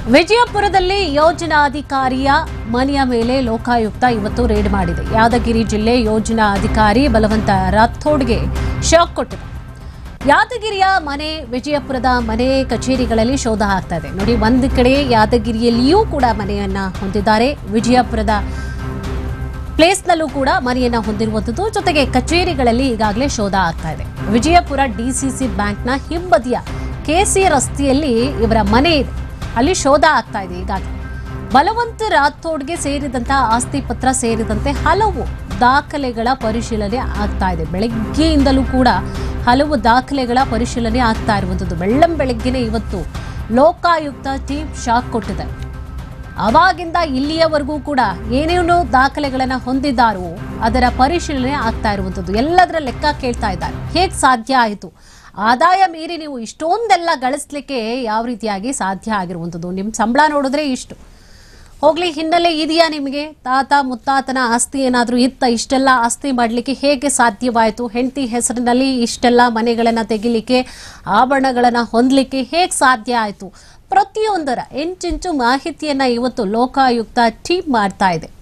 ವಿಜಯಪುರದಲ್ಲಿ ಯೋಜನಾಧಿಕಾರಿಯ ಮನೆಯ ಮೇಲೆ ಲೋಕಾಯುಕ್ತ ಇವತ್ತು ರೇಡ್ ಮಾಡಿದೆ. ಯಾದಗಿರಿ ಜಿಲ್ಲೆ ಯೋಜನಾಧಿಕಾರಿ ಬಲವಂತ ರಾಥೋಡ್ಗೆ ಶಾಕ್ ಕೊಟ್ಟಿದೆ. ಯಾದಗಿರಿಯ ಮನೆ, ವಿಜಯಪುರದ ಮನೆ, ಕಚೇರಿಗಳಲ್ಲಿ ಶೋಧ ಆಗ್ತಾ ಇದೆ. ನೋಡಿ, ಒಂದು ಕಡೆ ಯಾದಗಿರಿಯಲ್ಲಿಯೂ ಕೂಡ ಮನೆಯನ್ನ ಹೊಂದಿದ್ದಾರೆ, ವಿಜಯಪುರದ ಪ್ಲೇಸ್ನಲ್ಲೂ ಕೂಡ ಮನೆಯನ್ನ ಹೊಂದಿರುವಂಥದ್ದು. ಜೊತೆಗೆ ಕಚೇರಿಗಳಲ್ಲಿ ಈಗಾಗಲೇ ಶೋಧ ಆಗ್ತಾ ಇದೆ. ವಿಜಯಪುರ ಡಿಸಿಸಿ ಬ್ಯಾಂಕ್ನ ಹಿಂಬದಿಯ ಕೆಸಿ ರಸ್ತೆಯಲ್ಲಿ ಇವರ ಮನೆ ಇದೆ, ಅಲ್ಲಿ ಶೋಧ ಆಗ್ತಾ ಇದೆ. ಈಗಾಗಲೇ ಬಲವಂತ ರಾಥೋಡ್ಗೆ ಸೇರಿದಂತಹ ಆಸ್ತಿ ಪತ್ರ ಸೇರಿದಂತೆ ಹಲವು ದಾಖಲೆಗಳ ಪರಿಶೀಲನೆ ಆಗ್ತಾ ಇದೆ. ಬೆಳಗ್ಗೆಯಿಂದಲೂ ಕೂಡ ಹಲವು ದಾಖಲೆಗಳ ಪರಿಶೀಲನೆ ಆಗ್ತಾ ಇರುವಂಥದ್ದು. ಬೆಳ್ಳಂಬೆಳಗ್ಗೆನೇ ಇವತ್ತು ಲೋಕಾಯುಕ್ತ ಟೀಮ್ ಶಾಕ್ ಕೊಟ್ಟಿದೆ. ಅವಾಗಿಂದ ಇಲ್ಲಿಯವರೆಗೂ ಕೂಡ ಏನೇನು ದಾಖಲೆಗಳನ್ನು ಹೊಂದಿದ್ದಾರೋ ಅದರ ಪರಿಶೀಲನೆ ಆಗ್ತಾ ಇರುವಂಥದ್ದು. ಎಲ್ಲದರ ಲೆಕ್ಕ ಕೇಳ್ತಾ ಇದ್ದಾರೆ. ಹೇಗೆ ಸಾಧ್ಯ ಆಯಿತು? ಆದಾಯ ಮೀರಿ ನೀವು ಇಷ್ಟೊಂದೆಲ್ಲ ಗಳಿಸ್ಲಿಕ್ಕೆ ಯಾವ ರೀತಿಯಾಗಿ ಸಾಧ್ಯ ಆಗಿರುವಂಥದ್ದು? ನಿಮ್ಮ ಸಂಬಳ ನೋಡಿದ್ರೆ ಇಷ್ಟು ಹೋಗ್ಲಿ, ಹಿನ್ನೆಲೆ ಇದೆಯಾ ನಿಮಗೆ? ತಾತ ಮುತ್ತಾತನ ಆಸ್ತಿ ಏನಾದರೂ ಇತ್ತ? ಇಷ್ಟೆಲ್ಲ ಆಸ್ತಿ ಮಾಡಲಿಕ್ಕೆ ಹೇಗೆ ಸಾಧ್ಯವಾಯಿತು? ಹೆಂಡತಿ ಹೆಸರಿನಲ್ಲಿ ಇಷ್ಟೆಲ್ಲ ಮನೆಗಳನ್ನು ತೆಗಿಲಿಕ್ಕೆ, ಆಭರಣಗಳನ್ನು ಹೊಂದಲಿಕ್ಕೆ ಹೇಗೆ ಸಾಧ್ಯ ಆಯಿತು? ಪ್ರತಿಯೊಂದರ ಇಂಚಿಂಚು ಮಾಹಿತಿಯನ್ನ ಇವತ್ತು ಲೋಕಾಯುಕ್ತ ಟೀಮ್ ಮಾಡ್ತಾ ಇದೆ.